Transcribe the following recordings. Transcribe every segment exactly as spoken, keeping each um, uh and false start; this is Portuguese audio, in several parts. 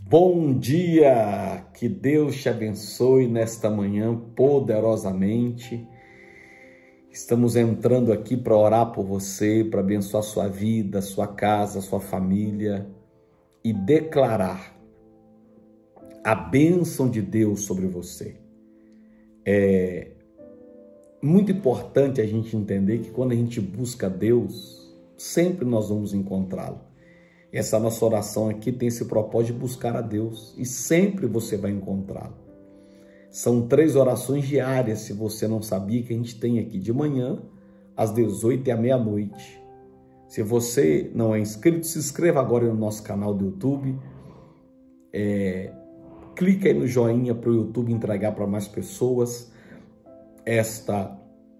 Bom dia, que Deus te abençoe nesta manhã poderosamente. Estamos entrando aqui para orar por você, para abençoar sua vida, sua casa, sua família e declarar a bênção de Deus sobre você. É muito importante a gente entender que quando a gente busca Deus, sempre nós vamos encontrá-lo. Essa nossa oração aqui tem esse propósito de buscar a Deus e sempre você vai encontrá-lo. São três orações diárias, se você não sabia, que a gente tem aqui de manhã, às dezoito e à meia-noite. Se você não é inscrito, se inscreva agora no nosso canal do YouTube. É, clica aí no joinha para o YouTube entregar para mais pessoas esta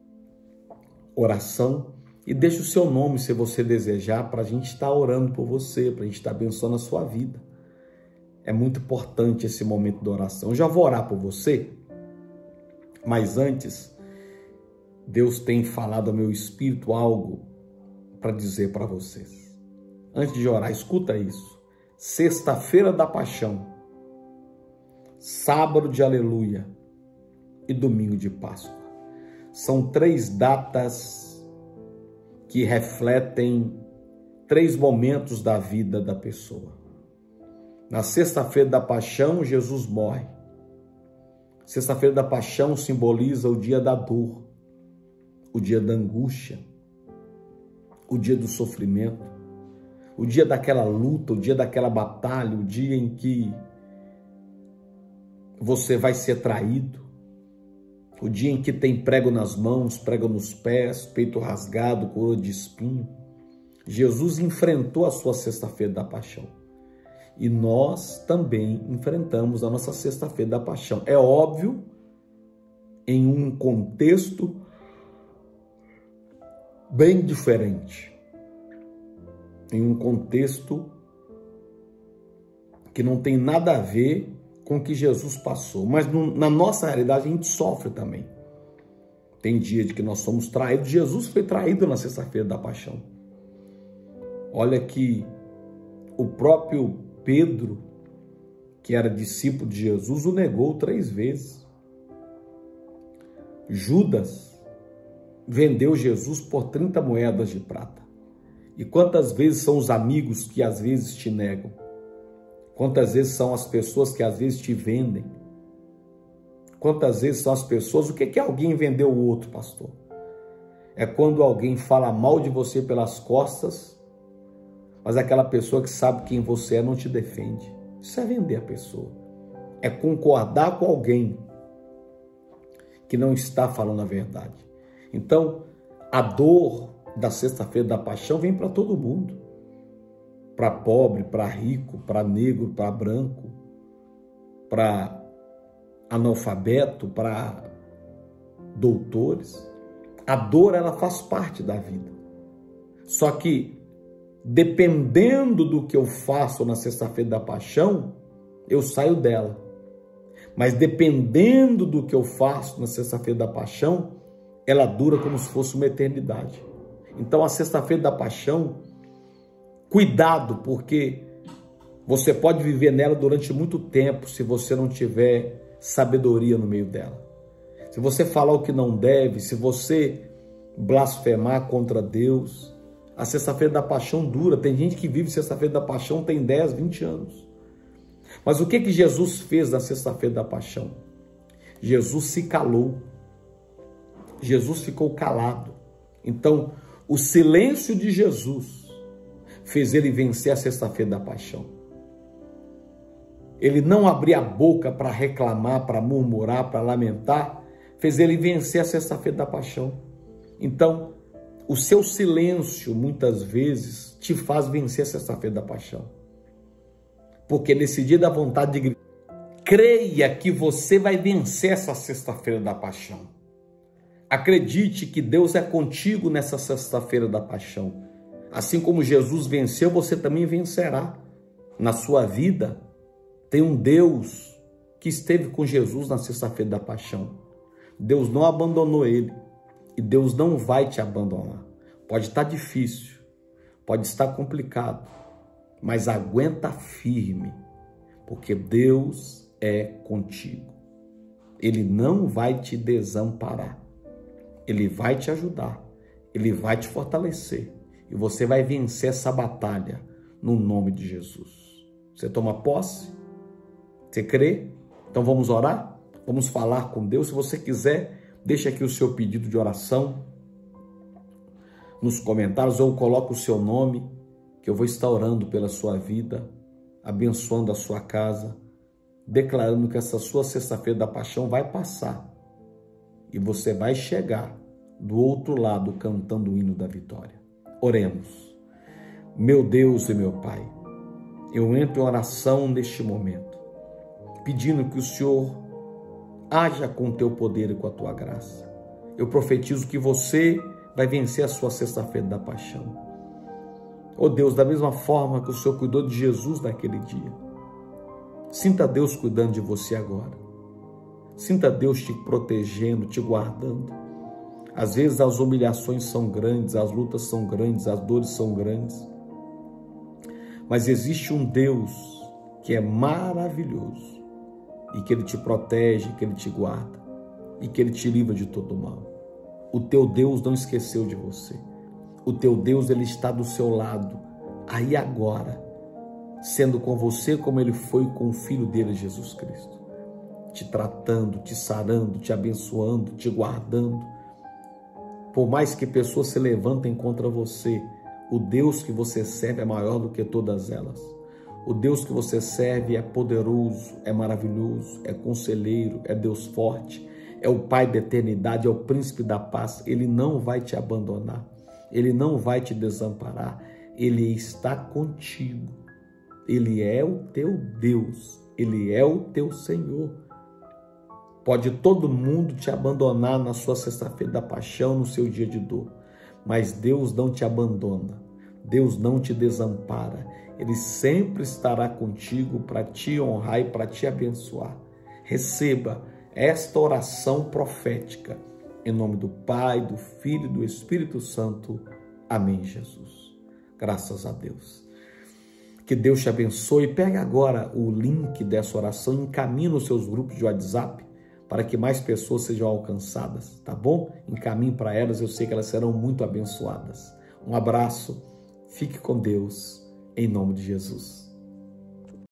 oração. E deixe o seu nome, se você desejar, para a gente estar orando por você, para a gente estar abençoando a sua vida. É muito importante esse momento de oração. Eu já vou orar por você, mas antes, Deus tem falado ao meu espírito algo para dizer para vocês. Antes de orar, escuta isso. Sexta-feira da Paixão, sábado de Aleluia e domingo de Páscoa. São três datas que refletem três momentos da vida da pessoa. Na sexta-feira da Paixão, Jesus morre. Sexta-feira da Paixão simboliza o dia da dor, o dia da angústia, o dia do sofrimento, o dia daquela luta, o dia daquela batalha, o dia em que você vai ser traído, o dia em que tem prego nas mãos, prego nos pés, peito rasgado, coroa de espinho. Jesus enfrentou a sua sexta-feira da Paixão. E nós também enfrentamos a nossa sexta-feira da Paixão. É óbvio, em um contexto bem diferente. Em um contexto que não tem nada a ver com o que Jesus passou, mas no, na nossa realidade a gente sofre também. Tem dia de que nós somos traídos. Jesus foi traído na sexta-feira da Paixão. Olha que o próprio Pedro, que era discípulo de Jesus, o negou três vezes. Judas vendeu Jesus por trinta moedas de prata. E quantas vezes são os amigos que às vezes te negam? Quantas vezes são as pessoas que às vezes te vendem? Quantas vezes são as pessoas... O que é alguém vender o outro, pastor? É quando alguém fala mal de você pelas costas, mas aquela pessoa que sabe quem você é não te defende. Isso é vender a pessoa. É concordar com alguém que não está falando a verdade. Então, a dor da sexta-feira da Paixão vem para todo mundo. Para pobre, para rico, para negro, para branco, para analfabeto, para doutores. A dor, ela faz parte da vida. Só que, dependendo do que eu faço na sexta-feira da Paixão, eu saio dela. Mas dependendo do que eu faço na sexta-feira da Paixão, ela dura como se fosse uma eternidade. Então, a sexta-feira da Paixão, cuidado, porque você pode viver nela durante muito tempo se você não tiver sabedoria no meio dela. Se você falar o que não deve, se você blasfemar contra Deus, a sexta-feira da Paixão dura. Tem gente que vive sexta-feira da Paixão tem dez, vinte anos. Mas o que que Jesus fez na sexta-feira da Paixão? Jesus se calou. Jesus ficou calado. Então, o silêncio de Jesus fez ele vencer a sexta-feira da Paixão. Ele não abria a boca para reclamar, para murmurar, para lamentar, fez ele vencer a sexta-feira da Paixão. Então, o seu silêncio, muitas vezes, te faz vencer a sexta-feira da Paixão. Porque nesse dia da vontade de gritar, creia que você vai vencer essa sexta-feira da Paixão. Acredite que Deus é contigo nessa sexta-feira da Paixão. Assim como Jesus venceu, você também vencerá. Na sua vida, tem um Deus que esteve com Jesus na sexta-feira da Paixão. Deus não abandonou ele e Deus não vai te abandonar. Pode estar difícil, pode estar complicado, mas aguenta firme, porque Deus é contigo. Ele não vai te desamparar. Ele vai te ajudar. Ele vai te fortalecer. E você vai vencer essa batalha no nome de Jesus. Você toma posse? Você crê? Então vamos orar? Vamos falar com Deus. Se você quiser, deixa aqui o seu pedido de oração nos comentários, ou coloca o seu nome, que eu vou estar orando pela sua vida, abençoando a sua casa, declarando que essa sua sexta-feira da paixão vai passar e você vai chegar do outro lado cantando o hino da vitória. Oremos. Meu Deus e meu Pai, eu entro em oração neste momento, pedindo que o Senhor haja com o teu poder e com a tua graça. Eu profetizo que você vai vencer a sua sexta-feira da paixão. Oh Deus, da mesma forma que o Senhor cuidou de Jesus naquele dia, sinta Deus cuidando de você agora. Sinta Deus te protegendo, te guardando. Às vezes as humilhações são grandes, as lutas são grandes, as dores são grandes. Mas existe um Deus que é maravilhoso e que Ele te protege, que Ele te guarda e que Ele te livra de todo mal. O teu Deus não esqueceu de você. O teu Deus, Ele está do seu lado, aí agora, sendo com você como Ele foi com o Filho dele, Jesus Cristo. Te tratando, te sarando, te abençoando, te guardando. Por mais que pessoas se levantem contra você, o Deus que você serve é maior do que todas elas. O Deus que você serve é poderoso, é maravilhoso, é conselheiro, é Deus forte, é o Pai da eternidade, é o Príncipe da paz. Ele não vai te abandonar, Ele não vai te desamparar, Ele está contigo. Ele é o teu Deus, Ele é o teu Senhor. Pode todo mundo te abandonar na sua sexta-feira da paixão, no seu dia de dor, mas Deus não te abandona, Deus não te desampara. Ele sempre estará contigo para te honrar e para te abençoar. Receba esta oração profética, em nome do Pai, do Filho e do Espírito Santo. Amém, Jesus. Graças a Deus. Que Deus te abençoe. Pega agora o link dessa oração e encaminhe nos seus grupos de WhatsApp para que mais pessoas sejam alcançadas, tá bom? Encaminhe para elas, eu sei que elas serão muito abençoadas. Um abraço, fique com Deus, em nome de Jesus.